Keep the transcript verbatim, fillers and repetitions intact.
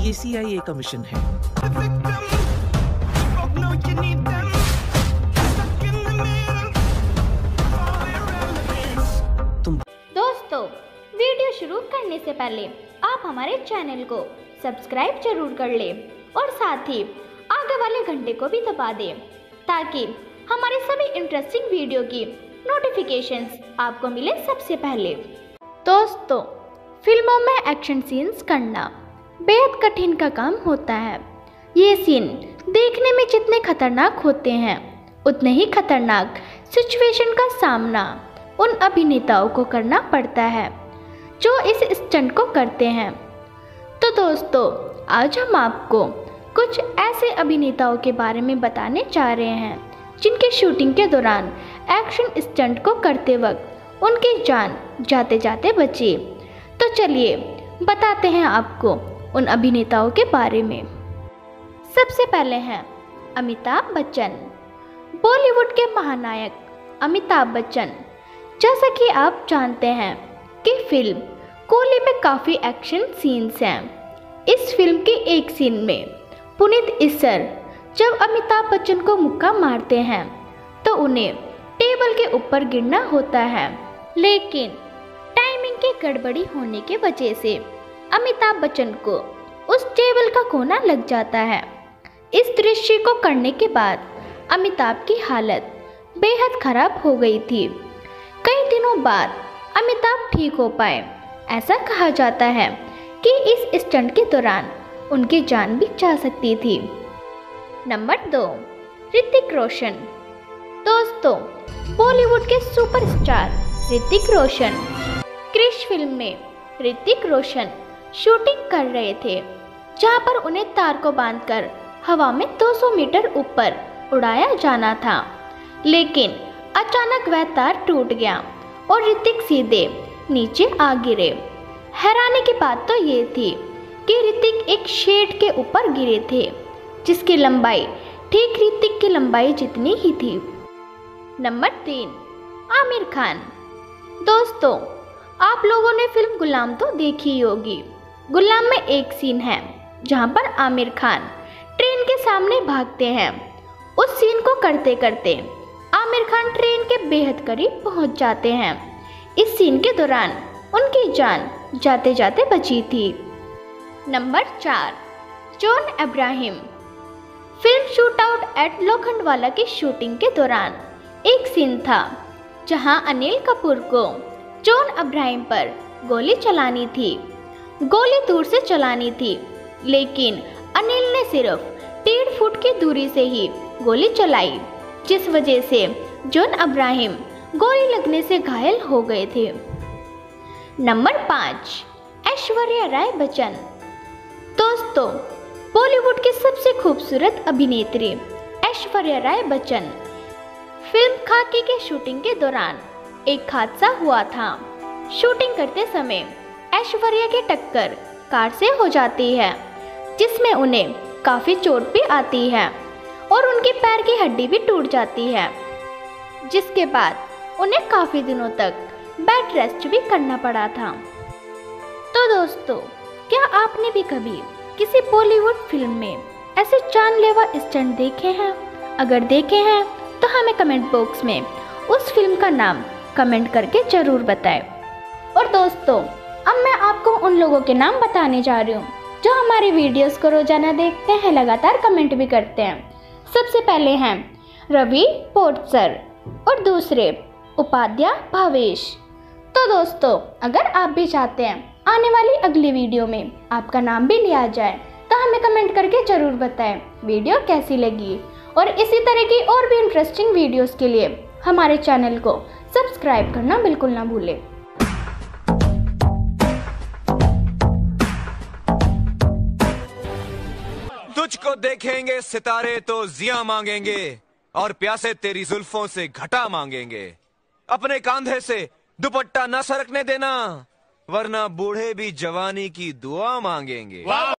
ए सी आई ए का मिशन है। तुम दोस्तों, वीडियो शुरू करने से पहले आप हमारे चैनल को सब्सक्राइब जरूर कर लें और साथ ही आगे वाले घंटे को भी दबा दें ताकि हमारे सभी इंटरेस्टिंग वीडियो की नोटिफिकेशंस आपको मिले सबसे पहले। दोस्तों, फिल्मों में एक्शन सीन्स करना बेहद कठिन का काम होता है। ये सीन देखने में जितने खतरनाक होते हैं उतने ही खतरनाक सिचुएशन का सामना उन अभिनेताओं को करना पड़ता है जो इस स्टंट को करते हैं। तो दोस्तों, आज हम आपको कुछ ऐसे अभिनेताओं के बारे में बताने जा रहे हैं जिनकी शूटिंग के दौरान एक्शन स्टंट को करते वक्त उनकी जान जाते जाते बची। तो चलिए बताते हैं आपको उन अभिनेताओं के बारे में। सबसे पहले हैं अमिताभ बच्चन। बॉलीवुड के महानायक अमिताभ बच्चन, जैसा कि आप जानते हैं कि फिल्म कूली में काफ़ी एक्शन सीन्स हैं। इस फिल्म के एक सीन में पुनीत इस्सर जब अमिताभ बच्चन को मुक्का मारते हैं तो उन्हें टेबल के ऊपर गिरना होता है, लेकिन टाइमिंग की गड़बड़ी होने की वजह से अमिताभ बच्चन को उस टेबल का कोना लग जाता है। इस दृश्य को करने के बाद अमिताभ की हालत बेहद खराब हो गई थी। कई दिनों बाद अमिताभ ठीक हो पाए। ऐसा कहा जाता है कि इस स्टंट के दौरान उनकी जान भी जा सकती थी। नंबर दो, ऋतिक रोशन। दोस्तों, बॉलीवुड के सुपरस्टार ऋतिक रोशन क्रिश फिल्म में ऋतिक रोशन शूटिंग कर रहे थे, जहां पर उन्हें तार को बांधकर हवा में दो सौ मीटर ऊपर उड़ाया जाना था, लेकिन अचानक वह तार टूट गया और ऋतिक सीधे नीचे आ गिरे। हैरानी की बात तो ये थी कि ऋतिक एक शेड के ऊपर गिरे थे जिसकी लंबाई ठीक ऋतिक की लंबाई जितनी ही थी। नंबर तीन, आमिर खान। दोस्तों, आप लोगों ने फिल्म गुलाम तो देखी ही होगी। गुलाम में एक सीन है जहां पर आमिर खान ट्रेन के सामने भागते हैं। उस सीन को करते करते आमिर खान ट्रेन के बेहद करीब पहुंच जाते हैं। इस सीन के दौरान उनकी जान जाते जाते बची थी। नंबर चार, John Abraham. Film shootout at Lokhandwala की शूटिंग के दौरान एक सीन था जहां अनिल कपूर को जॉन अब्राहम पर गोली चलानी थी। गोली दूर से चलानी थी, लेकिन अनिल ने सिर्फ डेढ़ फुट की दूरी से ही गोली चलाई, जिस वजह से जॉन अब्राहम गोली लगने से घायल हो गए थे। नंबर पाँच, ऐश्वर्या राय बच्चन। दोस्तों, बॉलीवुड की सबसे खूबसूरत अभिनेत्री ऐश्वर्या राय बच्चन फिल्म खाकी के शूटिंग के दौरान एक हादसा हुआ था। शूटिंग करते समय ऐश्वर्या की टक्कर कार से हो जाती है, जिसमें उन्हें काफ़ी चोट भी आती है और उनके पैर की हड्डी भी टूट जाती है, जिसके बाद उन्हें काफ़ी दिनों तक बेड रेस्ट भी करना पड़ा था। तो दोस्तों, क्या आपने भी कभी किसी बॉलीवुड फिल्म में ऐसे जानलेवा स्टंट देखे हैं? अगर देखे हैं तो हमें कमेंट बॉक्स में उस फिल्म का नाम कमेंट करके ज़रूर बताएं। और दोस्तों, अब मैं आपको उन लोगों के नाम बताने जा रही हूँ जो हमारी वीडियोस को रोजाना देखते हैं, लगातार कमेंट भी करते हैं। सबसे पहले हैं रवि पोटसर और दूसरे उपाध्याय भावेश। तो दोस्तों, अगर आप भी चाहते हैं आने वाली अगली वीडियो में आपका नाम भी लिया जाए तो हमें कमेंट करके ज़रूर बताएं वीडियो कैसी लगी। और इसी तरह की और भी इंटरेस्टिंग वीडियोस के लिए हमारे चैनल को सब्सक्राइब करना बिल्कुल ना भूलें। तुझको देखेंगे सितारे तो जिया मांगेंगे और प्यासे तेरी जुल्फों से घटा मांगेंगे। अपने कांधे से दुपट्टा न सरकने देना, वरना बूढ़े भी जवानी की दुआ मांगेंगे।